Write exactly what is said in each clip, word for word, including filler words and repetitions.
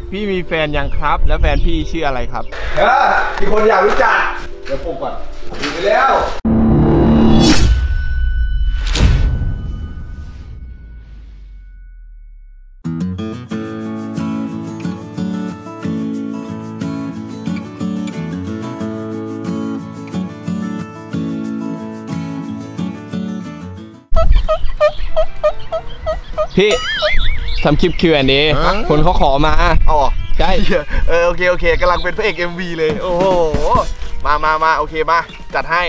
พี่มีแฟนยังครับแล้วแฟนพี่ชื่ออะไรครับเออมีคนอยากรู้จักเดี๋ยวผมก่อนดูไปแล้วพี่ทำคลิป คิว แอนด์ เอ คนเขาขอมาอ๋อใช่เออโอเคโอเคกำลังเป็นพระเอก เอ็ม วี เลยโอ้โหมามามาโอเคมาจัดให้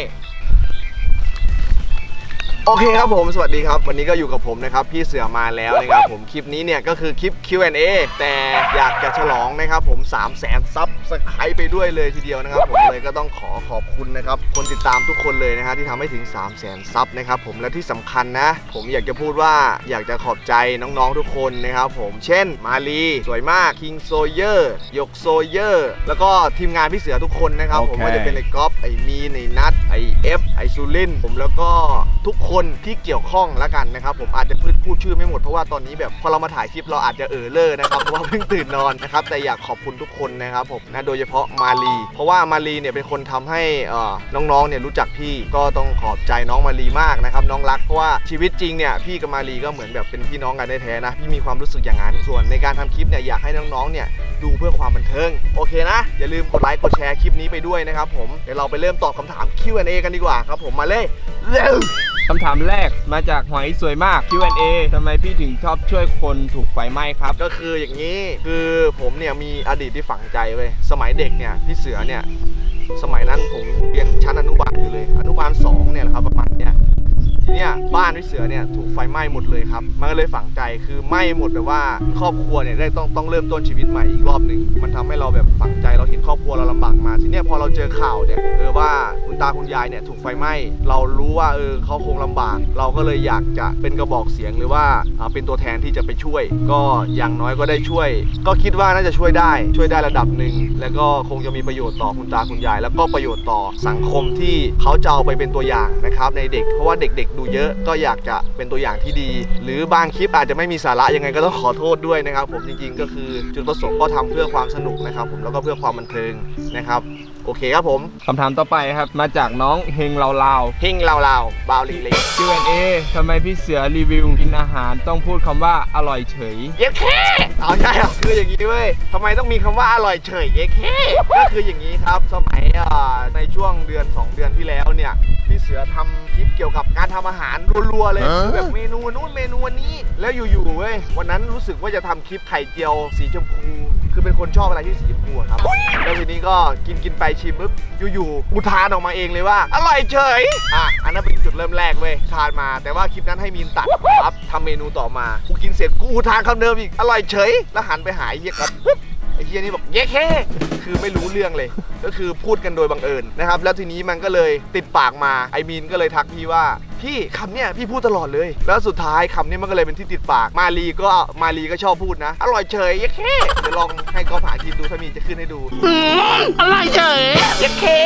โอเคครับผมสวัสดีครับวันนี้ก็อยู่กับผมนะครับพี่เสือมาแล้วนะครับผมคลิปนี้เนี่ยก็คือคลิป คิว แอนด์ เอ แต่อยากจะฉลองนะครับผมสามแสนซับสไครป์ไปด้วยเลยทีเดียวนะครับผมเลยก็ต้องขอขอบคุณนะครับคนติดตามทุกคนเลยนะครับที่ทำให้ถึงสามแสนซับนะครับผมและที่สำคัญนะผมอยากจะพูดว่าอยากจะขอบใจน้องๆทุกคนนะครับผมเช่นมาลีสวยมากคิงโซเยอร์หยกโซเยอร์แล้วก็ทีมงานพี่เสือทุกคนนะครับ okay. ผมว่าจะเป็นไอ้ก๊อฟไอ้มีนไอ้นัทไอ้เอฟไอ้ซูลินผมแล้วก็ทุกคนที่เกี่ยวข้องแล้วกันนะครับผมอาจจะพูดพูดชื่อไม่หมดเพราะว่าตอนนี้แบบพอเรามาถ่ายคลิปเราอาจจะเออเลอร์นะครับเพราะว่าเพิ่งตื่นนอนนะครับแต่อยากขอบคุณทุกคนนะครับผมนะโดยเฉพาะมาลีเพราะว่ามาลีเนี่ยเป็นคนทำให้น้องๆเนี่ยรู้จักพี่ก็ต้องขอบใจน้องมาลีมากนะครับน้องรักเพราะว่าชีวิตจริงเนี่ยพี่กับมาลีก็เหมือนแบบเป็นพี่น้องกันแท้ๆนะพี่มีความรู้สึกอย่างนั้นส่วนในการทำคลิปเนี่ยอยากให้น้องๆเนี่ยดูเพื่อความบันเทิงโอเคนะอย่าลืมกดไลค์กดแชร์คลิปนี้ไปด้วยนะครับผมเดี๋ยวเราไปเริ่มตอบคำถาม คิว แอนด์ เอ กันดีกว่าครับผมมาเลยเร็วคำถามแรกมาจากหอยสวยมาก คิว แอนด์ เอ ทำไมพี่ถึงชอบช่วยคนถูกไฟไหม้ครับก็คืออย่างนี้คือผมเนี่ยมีอดีตที่ฝังใจเว้ยสมัยเด็กเนี่ยพี่เสือเนี่ยสมัยนั้นผมเรียนชั้นอนุบาลอยู่เลยอนุบาลสองเนี่ยแหละครับประมาณเนี้ยทีเนี้ยบ้านพี่เสือเนี่ยถูกไฟไหม้หมดเลยครับมันก็เลยฝังใจคือไหม้หมดแบบว่าครอบครัวเนี่ยได้ต้องต้องเริ่มต้นชีวิตใหม่อีกรอบหนึ่งมันทำให้เราแบบฝังใจเราเห็นครอบครัวเราลำบากมาทีเนี้ยพอเราเจอข่าวเนี่ยเออว่าคุณตาคุณยายเนี่ยถูกไฟไหม้เรารู้ว่าเออเขาคงลำบากเราก็เลยอยากจะเป็นกระบอกเสียงหรือว่าเป็นตัวแทนที่จะไปช่วยก็อย่างน้อยก็ได้ช่วยก็คิดว่าน่าจะช่วยได้ช่วยได้ระดับหนึ่งแล้วก็คงจะมีประโยชน์ต่อคุณตาคุณยายแล้วก็ประโยชน์ต่อสังคมที่เขาจะเอาไปเป็นตัวอย่างนะครับในเด็กเพราะว่าเด็กๆดูเยอะก็อยากจะเป็นตัวอย่างที่ดีหรือบางคลิปอาจจะไม่มีสาระยังไงก็ต้องขอโทษด้วยนะครับผมจริงๆก็คือจุดประสงค์ก็ทำเพื่อความสนุกนะครับผมแล้วก็เพื่อความบันเทิงนะครับโอเคครับผมคำถามต่อไปครับมาจากน้องเฮงเลาเลาเฮงเลาเลาบาวลิเล็กคิว แอนด์ เอ ทำไมพี่เสือรีวิวกินอาหารต้องพูดคำว่าอร่อยเฉยเย้แค่เอาใช่เหรอคืออย่างนี้เว้ยทำไมต้องมีคำว่าอร่อยเฉยเย้แค่ก็คืออย่างนี้ครับสมัยในช่วงเดือนสองเดือนที่แล้วเนี่ยพี่เสือทำคลิปเกี่ยวกับการทำอาหารรัวๆเลยแบบเมนูนู้นเมนูนี้แล้วอยู่ๆเว้ยวันนั้นรู้สึกว่าจะทำคลิปไข่เจียวสีชมพูคือเป็นคนชอบอะไรที่สีชมพูครับแล้วทีนี้ก็กินกินไปชิมปุ๊บอยู่ๆอุทานออกมาเองเลยว่าอร่อยเฉยอ่ะอันนั้นเป็นจุดเริ่มแรกเว้ยทานมาแต่ว่าคลิปนั้นให้มีนตัดครับทำเมนูต่อมากูกินเสร็จกูอุทานคำเดิมอีกอร่อยเฉยแล้วหันไปหาไอ้เหี้ยครับไอ้เหี้ยนี่บอกเย้แค่คือไม่รู้เรื่องเลยก็คือพูดกันโดยบังเอิญนะครับแล้วทีนี้มันก็เลยติดปากมาไอ้มีนก็เลยทักพี่ว่าพี่คำเนี้ยพี่พูดตลอดเลยแล้วสุดท้ายคำนี้มันก็เลยเป็นที่ติดปากมาลีก็มาลีก็ชอบพูดนะอร่อยเฉยเย้แค่เดี๋ยวลองให้กอล์ฟหากินดูถ้ามีจะขึ้นให้ดูอร่อยเฉยเย้แค่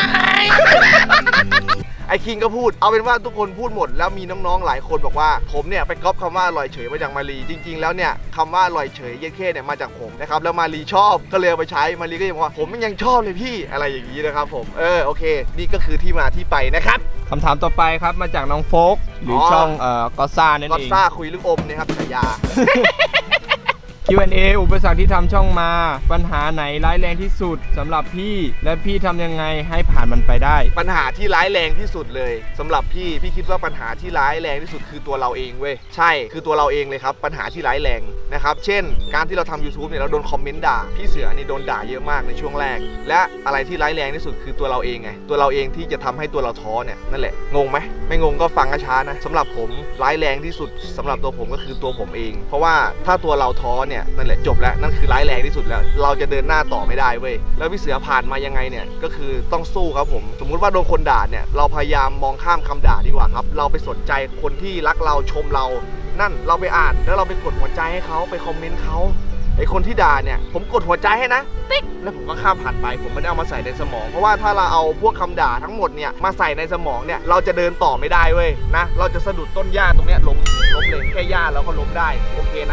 ไอ้คิงก็พูดเอาเป็นว่าทุกคนพูดหมดแล้วมีน้องๆหลายคนบอกว่าผมเนี่ยไปก๊อปคำว่าอร่อยเฉยมาจากมาลีจริงๆแล้วเนี่ยคำว่าอร่อยเฉยเย้แค่เนี่ยมาจากผมนะครับแล้วมาลีชอบก็เลยเอาไปใช้มาลีก็ยังบอกว่าผมยังชอบเลยพี่อะไรอย่างนี้นะครับผมเออโอเคนี่ก็คือที่มาที่ไปนะครับคำถามต่อไปครับมาจากน้องโฟกหรือช่องเอ่อกอซ่านั่นเองกอซ่าคุยเรื่องอมนะครับฉายาคิว แอนด์ เอ อุปสรรคที่ทำช่องมาปัญหาไหนร้ายแรงที่สุดสำหรับพี่และพี่ทำยังไงให้ผ่านมันไปได้ปัญหาที่ร้ายแรงที่สุดเลยสำหรับพี่พี่คิดว่าปัญหาที่ร้ายแรงที่สุดคือตัวเราเองเว้ยใช่คือตัวเราเองเลยครับปัญหาที่ร้ายแรงนะครับเช่นการที่เราทำ ยูทูบ เนี่ยเราโดนคอมเมนต์ด่าพี่เสือนี่โดนด่าเยอะมากในช่วงแรกและอะไรที่ร้ายแรงที่สุดคือตัวเราเองไงตัวเราเองที่จะทำให้ตัวเราท้อเนี่ยนั่นแหละงงไหมไม่งงก็ฟังช้านะสำหรับผมร้ายแรงที่สุดสำหรับตัวผมก็คือตัวผมเองเพราะว่าถ้าตัวเราท้อเนี่ยนั่นแหละจบแล้วนั่นคือร้ายแรงที่สุดแล้วเราจะเดินหน้าต่อไม่ได้เว้ยแล้วพี่เสือผ่านมายังไงเนี่ยก็คือต้องสู้ครับผมสมมุติว่าโดนคนด่าเนี่ยเราพยายามมองข้ามคำด่าดีกว่าครับเราไปสนใจคนที่รักเราชมเรานั่นเราไปอ่านแล้วเราไปกดหัวใจให้เขาไปคอมเมนต์เขาไอคนที่ด่าเนี่ยผมกดหัวใจให้นะติ๊กแล้วผมก็ข้ามผ่านไปผมไม่ได้เอามาใส่ในสมองเพราะว่าถ้าเราเอาพวกคำด่าทั้งหมดเนี่ยมาใส่ในสมองเนี่ยเราจะเดินต่อไม่ได้เว้ยนะเราจะสะดุดต้นหญ้าตรงเนี้ยล้มล้มเลยแค่หญ้าเราก็ล้มได้โอเคนะ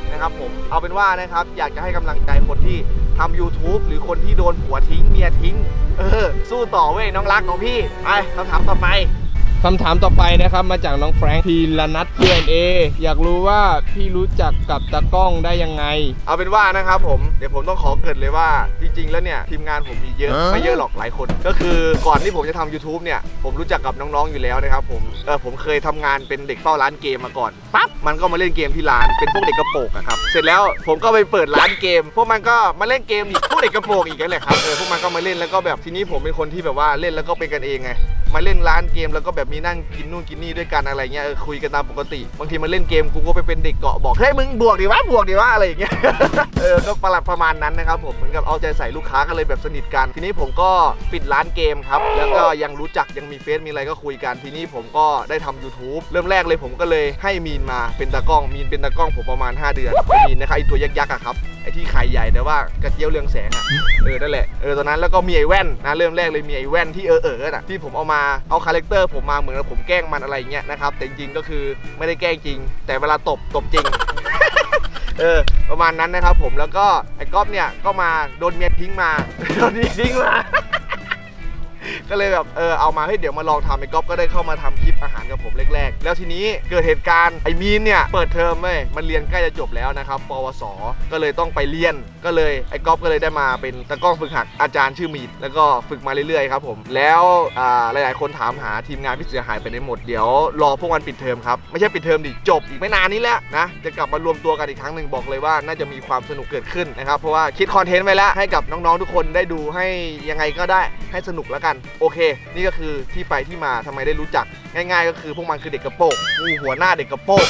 นะครับผมเอาเป็นว่านะครับอยากจะให้กำลังใจคนที่ทำ ยูทูบ หรือคนที่โดนผัวทิ้งเมียทิ้งเออสู้ต่อเว้ยน้องรักของพี่ไปคำถามต่อไปคำถามต่อไปนะครับมาจากน้องแฟรงค์พีรนัท คิว แอนด์ เอ อยากรู้ว่าพี่รู้จักกับตากล้องได้ยังไงเอาเป็นว่านะครับผมเดี๋ยวผมต้องขอเกริ่นเลยว่าจริงๆแล้วเนี่ยทีมงานผมมีเยอะไม่เยอะหรอกหลายคนก็คือก่อนที่ผมจะทำ ยูทูบ เนี่ยผมรู้จักกับน้องๆอยู่แล้วนะครับผมเออผมเคยทำงานเป็นเด็กเฝ้าร้านเกมมาก่อนปั๊บมันก็มาเล่นเกมที่ร้านเป็นพวกเด็กกระโปรงอะครับเสร็จแล้วผมก็ไปเปิดร้านเกมพวกมันก็มาเล่นเกมอีกพวกเด็กกระโปรงอีกนั่นแหละครับเออพวกมันก็มาเล่นแล้วก็แบบทีนี้ผมเป็นคนที่แบบว่าเล่นแล้วก็เป็นกันเองไงมาเล่นร้านเกมแล้วก็แบบมีนั่งกินนู่นกินนี่ด้วยกันอะไรเงี้ยเออคุยกันตามปกติบางทีมาเล่นเกมกูก็ไปเป็นเด็กเกาะบอกเฮ้ยมึงบวกดิวะบวกดิวะอะไรอย่างเงี้ย เออก็ประหลาดประมาณนั้นนะครับผมเหมือนกับเอาใจใส่ลูกค้ากันเลยแบบสนิทกันทีนี้ผมก็ปิดร้านเกมครับแล้วก็ยังรู้จักยังมีเฟซมีอะไรก็คุยกันทีนี้ผมก็ได้ทำ ยูทูบ เริ่มแรกเลยผมก็เลยให้มีนมาเป็นตากล้องมีนเป็นตากล้องผมประมาณห้าเดือนมีนนะครับไอตัวยักษ์ๆอะครับไอที่ไข่ใหญ่แต่ว่ากระเจียวเรืองแสงอะเออนั่นแหละเออตอนนั้นแล้วก็มีไอแว่นนะเริ่มแรกเลยมีไอแว่นที่เออเอออะที่ผมเอามาเอาคาแรคเตอร์ผมมาเหมือนกับผมแกล้งมันอะไรเงี้ยนะครับแต่จริงๆก็คือไม่ได้แกล้งจริงแต่เวลาตบตบจริง เออประมาณนั้นนะครับผมแล้วก็ไอ้ก๊อฟเนี่ยก็มาโดนเมียทิ้งมาโดนเมียทิ้งมา ก็เลยแบบเออเอามาให้เดี๋ยวมาลองทำไอ้ก๊อฟก็ได้เข้ามาทำคลิปอาหารกับผมแรกๆแล้วทีนี้เกิดเหตุการณ์ไอ้มีนเนี่ยเปิดเทอมเว้ยมันเรียนใกล้จะจบแล้วนะครับปวสก็เลยต้องไปเรียนก็เลยไอ้ก๊อฟก็เลยได้มาเป็นตากล้องฝึกหัดอาจารย์ชื่อมีนแล้วก็ฝึกมาเรื่อยๆครับผมแล้วอ่าหลายๆคนถามหาทีมงานพี่เสือหายไปไหนหมดเดี๋ยวรอพวกมันปิดเทอมครับไม่ใช่ปิดเทอมดิจบอีกไม่นานนี้แล้วนะจะกลับมารวมตัวกันอีกครั้งหนึ่งบอกเลยว่าน่าจะมีความสนุกเกิดขึ้นนะครับเพราะว่าคิดคอนเทนต์ไว้แล้วให้กับน้องๆทุกคนได้ดูให้ยังไงก็ได้ให้สนุกแล้วกันโอเคนี่ก็คือที่ไปที่มาทำไมได้รู้จักง่ายๆก็คือพวกมันคือเด็กกระโปรงงูหัวหน้าเด็กกระโปรง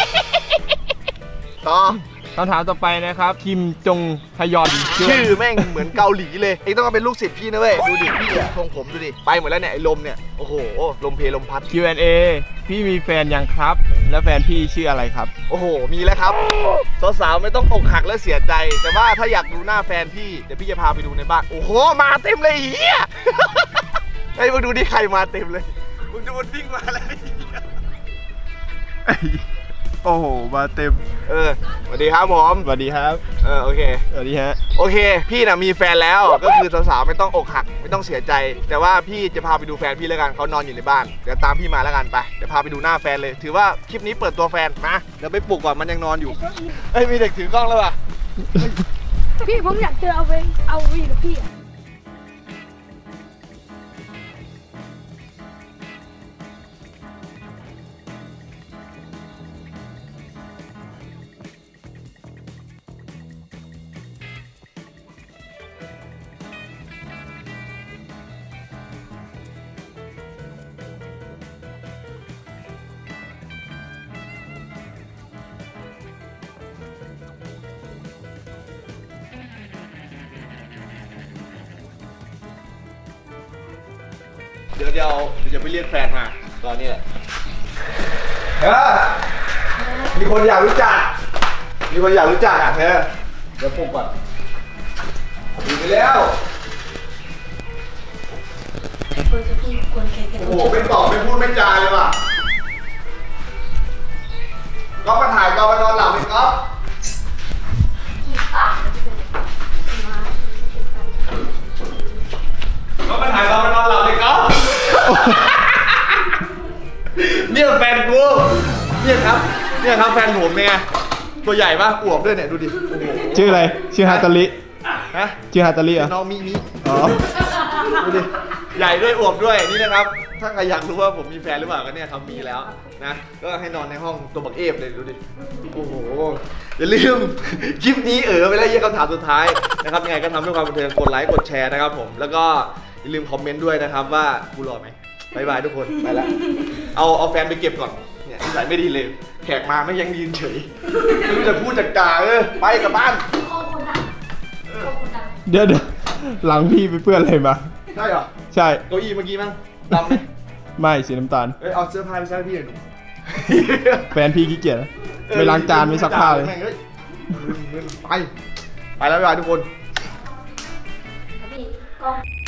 ต่อคำถามต่อไปนะครับคิมจงฮยอนชื่อแม่งเหมือนเกาหลีเลยเองต้องมาเป็นลูกศิษย์พี่นะเว้ยดูดิพี่ทรงผมดูดิไปหมดแล้วเนี่ยไอ้ลมเนี่ยโอ้โหลมเพลลมพัดคิว แอนด์ เอ พี่มีแฟนยังครับแล้วแฟนพี่ชื่ออะไรครับโอ้โหมีแล้วครับสาวๆไม่ต้องอกหักและเสียใจแต่ว่าถ้าอยากดูหน้าแฟนพี่เดี๋ยวพี่จะพาไปดูในบ้านโอ้โหมาเต็มเลยเฮียไอ้มึงดูดิใครมาเต็มเลยมึงดูมันวิ่งมาแล้วโอ้โหมาเต็มเออสวัสดีครับผมสวัสดีครับเออโอเคสวัสดีฮะโอเคพี่น่ะมีแฟนแล้วก็คือสาวๆไม่ต้องอกหักไม่ต้องเสียใจแต่ว่าพี่จะพาไปดูแฟนพี่แล้วกันเขานอนอยู่ในบ้านเดี๋ยวตามพี่มาแล้วกันไปเดี๋ยวพาไปดูหน้าแฟนเลยถือว่าคลิปนี้เปิดตัวแฟนมาเดี๋ยวไปปลุกก่อนมันยังนอนอยู่เอ้ยมีเด็กถือกล้องแล้วว่ะพี่ผมอยากเจอเอาไปเอาวีกับพี่เดี๋ยวเดี๋ยวเดี๋ยวจะไปเรียกแฟนมาตอนนี้แหละเออมีคนอยากรู้จักมีคนอยากรู้จักอ่ะเธอเดี๋ยวปลุกก่อนอยู่ไปแล้วโอ้โหเป็นตอบเป็นพูดไม่จาเลยว่ะก็มาถ่ายก็มานอนหลับอีกครับก็มาถ่ายก็มานอนหลับอีกครับเนี่ยแฟนกูเนี่ยครับเนี่ยครับแฟนผมเนี่ยตัวใหญ่ปะอวบด้วยเนี่ยดูดิชื่ออะไรชื่อฮาตาลิฮะชื่อฮาตาลิอ่ะน้องมิมิอ๋อดูดิใหญ่ด้วยอวบด้วยนี่นะครับถ้าใครอยากรู้ว่าผมมีแฟนหรือเปล่าก็เนี่ยครับมีแล้วนะก็ให้นอนในห้องตัวบักเอฟเลยดูดิโอ้โหอย่าลืมคลิปนี้เออไปแล้วยี่คำถามสุดท้ายนะครับยังไงก็ทำด้วยความบันเทิงกดไลค์กดแชร์นะครับผมแล้วก็อย่าลืมคอมเมนต์ด้วยนะครับว่ากูหล่อไหมบายบายทุกคนไปแล้วเอาเอาแฟนไปเก็บก่อนเนี่ยนิสัยไม่ดีเลยแขกมาไม่ยังยืนเฉยไม่รู้จะพูดจากจ่าเออไปกลับบ้านเดี๋ยวเดี๋ยวหลังพี่ไปเปื้อนอะไรมาใช่เหรอใช่เก้าอี้เมื่อกี้มั้งดำไหมไม่สีน้ำตาลเอ้ยเอาเสื้อผ้าไปใส่พี่หน่อยแฟนพี่ขี้เกียจไม่ล้างจานไม่ซักผ้าเลยไปไปแล้วบ๊ายบายทุกคน